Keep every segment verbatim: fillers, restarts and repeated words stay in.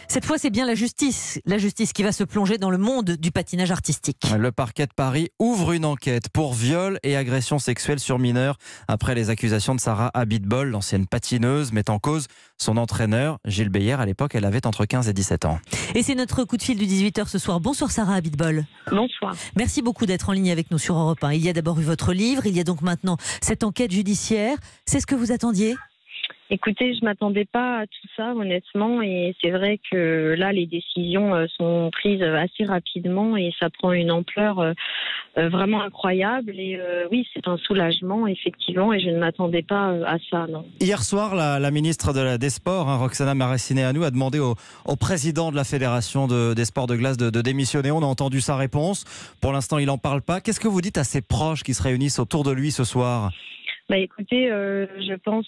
Cette fois, c'est bien la justice, la justice qui va se plonger dans le monde du patinage artistique. Le parquet de Paris ouvre une enquête pour viol et agression sexuelle sur mineurs après les accusations de Sarah Abitbol, l'ancienne patineuse, met en cause son entraîneur. Gilles Beyer, à l'époque, elle avait entre quinze et dix-sept ans. Et c'est notre coup de fil du dix-huit heures ce soir. Bonsoir Sarah Abitbol. Bonsoir. Merci beaucoup d'être en ligne avec nous sur Europe un. Il y a d'abord eu votre livre, il y a donc maintenant cette enquête judiciaire. C'est ce que vous attendiez ? Écoutez, je m'attendais pas à tout ça, honnêtement, et c'est vrai que là, les décisions sont prises assez rapidement et ça prend une ampleur vraiment incroyable. Et euh, oui, c'est un soulagement, effectivement, et je ne m'attendais pas à ça, non. Hier soir, la, la ministre de la, des Sports, hein, Roxana Maracineanu, a demandé au, au président de la Fédération de, des sports de glace de, de démissionner. On a entendu sa réponse. Pour l'instant, il n'en parle pas. Qu'est-ce que vous dites à ses proches qui se réunissent autour de lui ce soir ? Bah écoutez, euh, je pense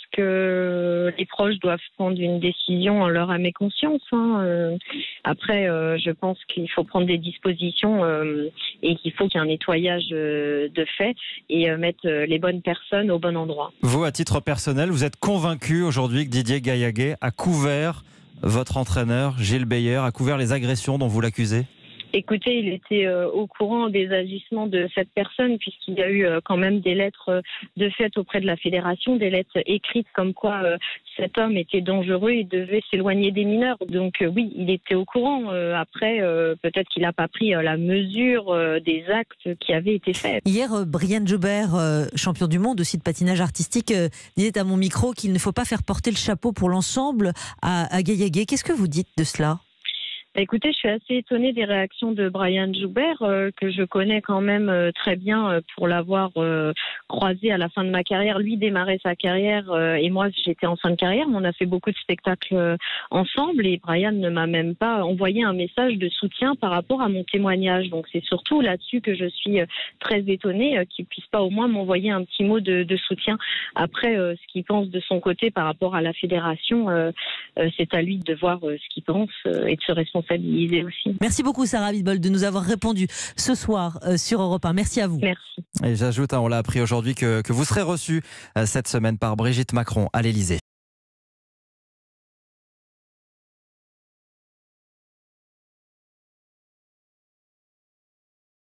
que les proches doivent prendre une décision en leur âme et conscience. Hein. Euh, après, euh, je pense qu'il faut prendre des dispositions euh, et qu'il faut qu'il y ait un nettoyage euh, de fait et euh, mettre les bonnes personnes au bon endroit. Vous, à titre personnel, vous êtes convaincu aujourd'hui que Didier Gaillaguet a couvert votre entraîneur, Gilles Beyer, a couvert les agressions dont vous l'accusez ? Écoutez, il était euh, au courant des agissements de cette personne puisqu'il y a eu euh, quand même des lettres euh, de fait auprès de la fédération, des lettres écrites comme quoi euh, cet homme était dangereux et devait s'éloigner des mineurs. Donc euh, oui, il était au courant. Euh, après, euh, peut-être qu'il n'a pas pris euh, la mesure euh, des actes qui avaient été faits. Hier, euh, Brian Joubert, euh, champion du monde aussi de patinage artistique, euh, disait à mon micro qu'il ne faut pas faire porter le chapeau pour l'ensemble à, à Gaillaguet. Qu'est-ce que vous dites de cela ? Écoutez, je suis assez étonnée des réactions de Brian Joubert, euh, que je connais quand même euh, très bien euh, pour l'avoir euh, croisé à la fin de ma carrière. Lui démarrait sa carrière euh, et moi j'étais en fin de carrière, mais on a fait beaucoup de spectacles euh, ensemble et Brian ne m'a même pas envoyé un message de soutien par rapport à mon témoignage. Donc c'est surtout là-dessus que je suis euh, très étonnée euh, qu'il puisse pas au moins m'envoyer un petit mot de, de soutien. Après, euh, ce qu'il pense de son côté par rapport à la fédération, euh, euh, c'est à lui de voir euh, ce qu'il pense euh, et de se responsabiliser. Aussi. Merci beaucoup Sarah Abitbol de nous avoir répondu ce soir euh, sur Europe un. Merci à vous. Merci. Et j'ajoute, hein, on l'a appris aujourd'hui, que, que vous serez reçu euh, cette semaine par Brigitte Macron à l'Élysée.